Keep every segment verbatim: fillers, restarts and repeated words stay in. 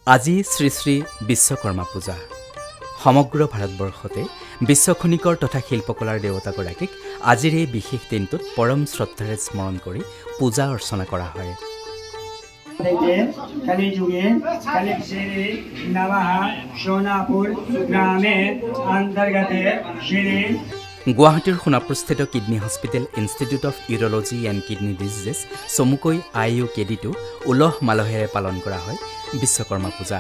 আজি শ্ৰী শ্ৰী বিশ্বকৰ্মা পূজা সমগ্ৰ ভাৰতবৰ্ষতে বিশ্বখনিকৰ তথা শিল্পকলাৰ দেৱতাগৰাকীক আজিৰ এই বিশেষ দিনটোত পৰম শ্ৰদ্ধাৰে স্মৰণ কৰি পূজা অৰ্চনা কৰা হয়। कली जुगे कलिक्षेरे नवः सोनापुर ग्रामे अंतर्गते श्री গুৱাহাটীৰ সোণাপুৰস্থিত kidney hospital institute of urology and kidney diseases চমুকৈ আই ইউ কে ডিটো উলহ মালহেৰে পালন কৰা হয় বিশ্বকৰ্মা পূজা।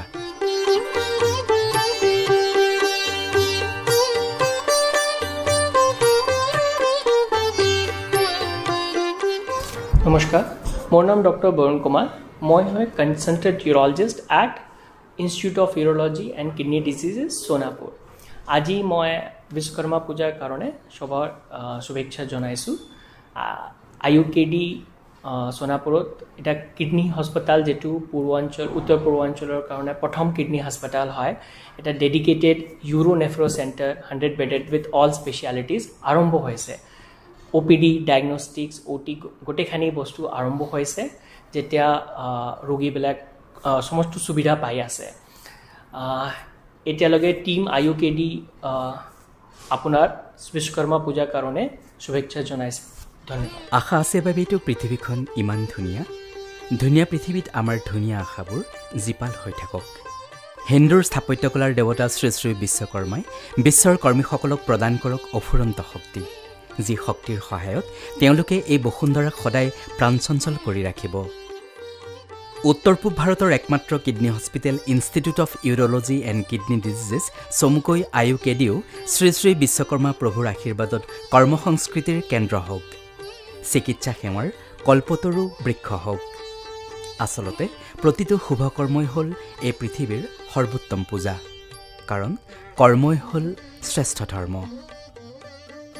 নমস্কাৰ, মোৰ নাম ডক্টৰ বৰুণ কুমাৰ। মই হয় consultant urologist at institute of urology and kidney diseases Sonapur. আজি মই বিশ্বকৰ্মা পূজাৰ কাৰণে সবৰ শুভেচ্ছা জনাইছোঁ। আই ইউ কে ডি সোনাপুৰত এটা কিডনী হস্পিটেল, যিটো পূৰ্বাঞ্চল উত্তৰ পূৰ্বাঞ্চলৰ কাৰণে প্ৰথম কিডনী হস্পিটেল হয়। এটা dedicated uro nephro' centre hundred bedded with all specialities আৰম্ভ হৈছে। O' P D, diagnostics, O' T গোটেইখিনি বস্তু আৰম্ভ হৈছে, যেতিয়া ৰোগীবিলাক সমস্ত সুবিধা পাই আছে। এতিয়ালৈকে team I U K D আপোনাৰ বিশ্বকৰ্মা পূজাৰ কাৰণে শুভেচ্ছা জনাইছে। ধন্যবাদ। আশা আছে বাবেইতো পৃথিৱীখন ইমান ধুনীয়া। ধুনীয়া পৃথিৱীত আমাৰ ধুনীয়া আশাবোৰ জীপাল হৈ থাকক। হিন্দুৰ স্থাপত্যকলাৰ দেৱতা শ্ৰী শ্ৰী বিশ্বকৰ্মাই বিশ্বৰ কৰ্মীসকলক প্ৰদান কৰক অফুৰন্ত শক্তি, যি শক্তিৰ সহায়ত তেওঁলোকে এই বসুন্ধৰাক সদায় প্ৰাণচঞ্চল কৰি ৰাখিব। উত্তৰ পূব ভাৰতৰ একমাত্ৰ kidney hospital institute of urology and kidney diseases চমুকৈ আই ইউ কে ডিও শ্ৰী শ্ৰী বিশ্বকৰ্মা প্ৰভুৰ আশীৰ্বাদত কৰ্মসংস্কৃতিৰ কেন্দ্ৰ হওক, চিকিৎসা সেৱাৰ কল্পতৰু বৃক্ষ হওক। আচলতে প্ৰতিটো শুভকৰ্মই হ'ল এই পৃথিৱীৰ সৰ্বোত্তম পূজা, কাৰণ কৰ্মই হ'ল শ্ৰেষ্ঠ ধৰ্ম।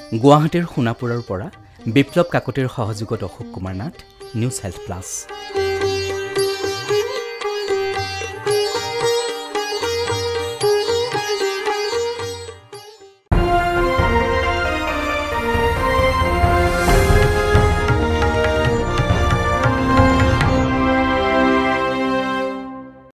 গুৱাহাটীৰ সোণাপুৰৰ পৰা বিপ্লৱ কাকতিৰ সহযোগত Ashok Kumar Nath, news health plus.